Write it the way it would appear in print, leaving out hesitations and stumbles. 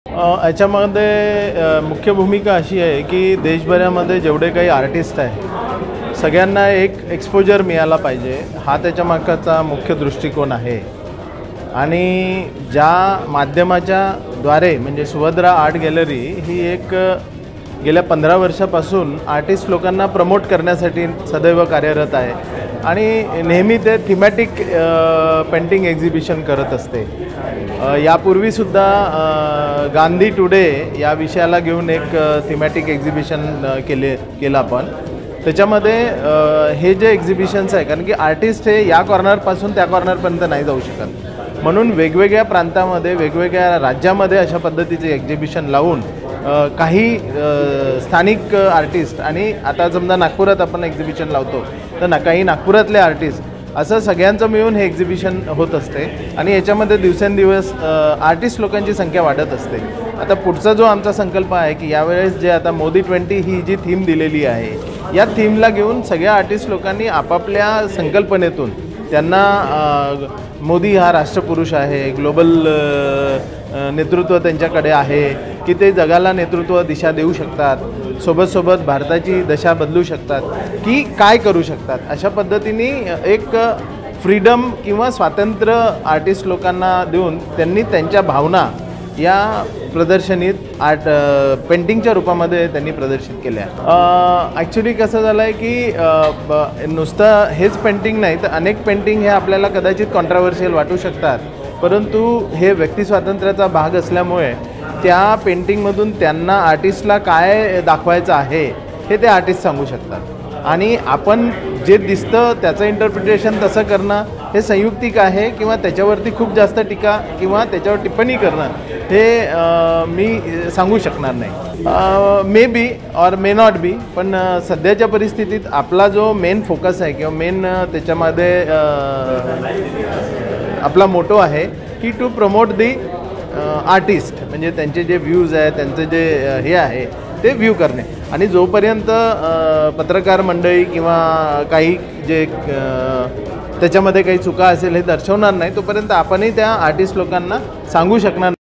याच्यामध्ये मुख्य भूमिका अशी आहे की देशभरामध्ये जेवढे काही आर्टिस्ट आहे सगळ्यांना एक एक्सपोजर मिळाला पाहिजे, हा त्याच्या मागचा मुख्य दृष्टिकोन आहे। आणि ज्या माध्यमाच्या द्वारे म्हणजे सुभद्रा आर्ट गॅलरी ही एक गेल्या 15 वर्षापासून आर्टिस्ट लोकांना प्रमोट करण्यासाठी सदैव कार्यरत आहे आणि नेहमी ते थीमॅटिक पेंटिंग एक्झिबिशन करत असते। यापूर्वीसुद्धा गांधी टुडे या विषयाला घेऊन एक थीमॅटिक एक्झिबिशन केलं आपण। त्याच्यामध्ये हे जे एक्झिबिशन्स आहे, कारण की आर्टिस्ट हे या कॉर्नरपासून त्या कॉर्नरपर्यंत नाही जाऊ शकत, म्हणून वेगवेगळ्या प्रांतामध्ये वेगवेगळ्या राज्यामध्ये अशा पद्धतीचे एक्झिबिशन लावून काही स्थानिक आर्टिस्ट आणि आता समजा नागपुरात आपण एक्झिबिशन लावतो तर काही नागपुरातले आर्टिस्ट असं सगळ्यांचं मिळून हे एक्झिबिशन होत असते आणि याच्यामध्ये दिवसेंदिवस आर्टिस्ट लोकांची संख्या वाढत असते। आता पुढचा जो आमचा संकल्प आहे की यावेळेस जे आता मोदी 20 ही जी थीम दिलेली आहे, या थीमला घेऊन सगळ्या आर्टिस्ट लोकांनी आपापल्या संकल्पनेतून त्यांना मोदी हा राष्ट्रपुरुष आहे, ग्लोबल नेतृत्व त्यांच्याकडे आहे की ते जगाला नेतृत्व दिशा देऊ शकतात, सोबत भारताची दशा बदलू शकतात की काय करू शकतात, अशा पद्धतीने एक फ्रीडम किंवा स्वातंत्र्य आर्टिस्ट लोकांना देऊन त्यांनी त्यांच्या भावना या प्रदर्शनीत पेंटिंगच्या रूपामध्ये त्यांनी प्रदर्शित केल्या। ॲक्च्युली कसं झालं आहे की नुसतं हेच पेंटिंग नाही तर अनेक पेंटिंग हे आपल्याला कदाचित कॉन्ट्राव्हर्शियल वाटू शकतात, परंतु हे व्यक्ती स्वातंत्र्याचा भाग असल्यामुळे त्या पेंटिंगमधून त्यांना आर्टिस्टला काय दाखवायचं आहे हे ते आर्टिस्ट सांगू शकतात आणि आपण जे दिसतं त्याचं इंटरप्रिटेशन तसं करणं हे संयुक्तिक आहे किंवा त्याच्यावरती खूप जास्त टीका किंवा त्याच्यावर टिप्पणी करणं हे मी सांगू शकणार नाही। मे बी और मे नॉट बी, पण सध्याच्या परिस्थितीत आपला जो मेन फोकस आहे किंवा मेन त्याच्यामध्ये आपला मोटो आहे की टू प्रमोट दी आर्टिस्ट, म्हणजे त्यांचे जे व्ह्यूज आहे त्यांचे जे हे आहे ते व्ह्यू करणे आणि जोपर्यंत पत्रकार मंडळी किंवा काही जे त्याच्यामध्ये काही चुका असेल हे दर्शवणार नाही तोपर्यंत आपणही त्या आर्टिस्ट लोकांना सांगू शकणार